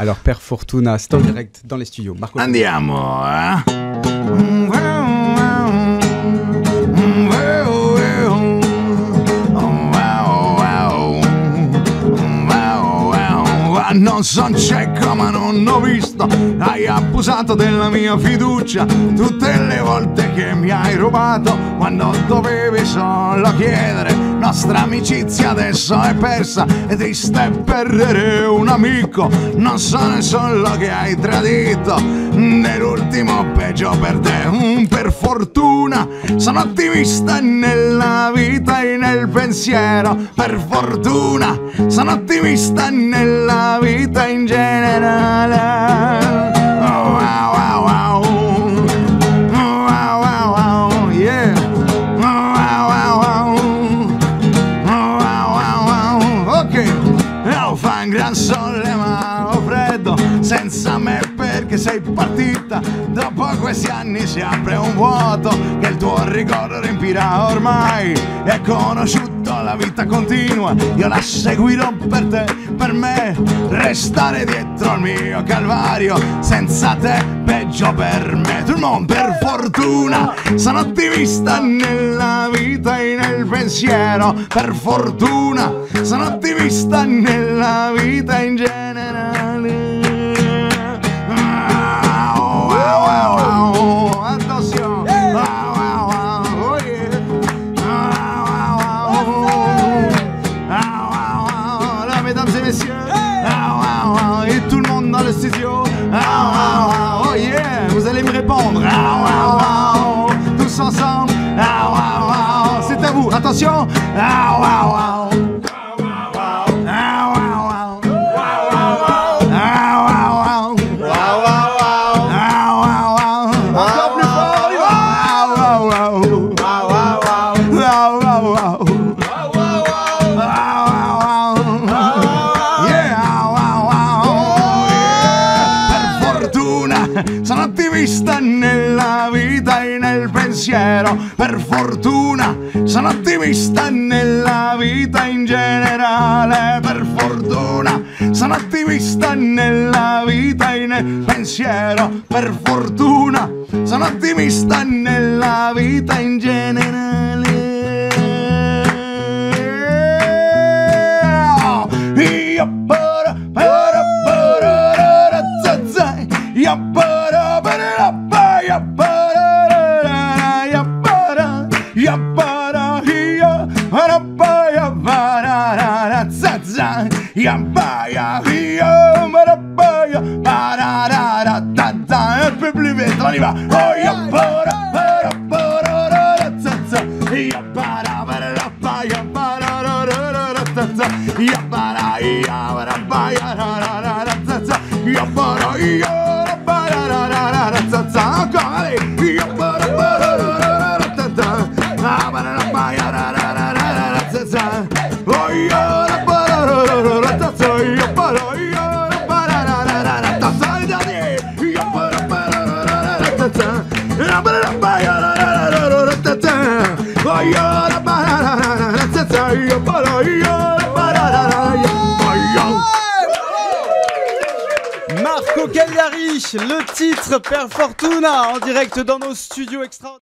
Alors Per Fortuna, c'est en direct dans les studios. Marco. Andiamo, Non son cieco ma non ho visto. Hai abusato della mia fiducia tutte le volte che mi hai rubato, quando dovevi solo chiedere. Nostra amicizia adesso è persa, è triste perdere un amico. Non sono solo che hai tradito, nell'ultimo peggio per te. Per fortuna sono ottimista nella vita e nel pensiero. Per fortuna sono ottimista nella vita in generale. Oh, wow, wow, wow. Oh, wow, wow, wow, yeah. Oh, wow, wow, wow. Oh, wow, wow, wow. Ok, oh, fa un gran sole ma ho freddo senza me, perché sei partita. Dopo questi anni si apre un vuoto che il tuo ricordo riempirà ormai. È conosciuto, la vita continua, io la seguirò per te, per me. Restare dietro al mio calvario, senza te peggio per me. Tu non, per fortuna sono ottimista nella vita e nel pensiero. Per fortuna sono ottimista nella vita in generale. Et tout le monde dans le studio. Oh yeah, vous allez me répondre. Tous ensemble. C'est à vous, attention. Encore plus fort, on y va. Sono ottimista nella vita e nel pensiero. Per fortuna sono ottimista nella vita in generale. Per fortuna sono ottimista nella vita e nel pensiero. Per fortuna sono ottimista nella vita in generale. Un peu plus vite, on y va. Marco Cagliari, le titre Per Fortuna en direct dans nos studios extra.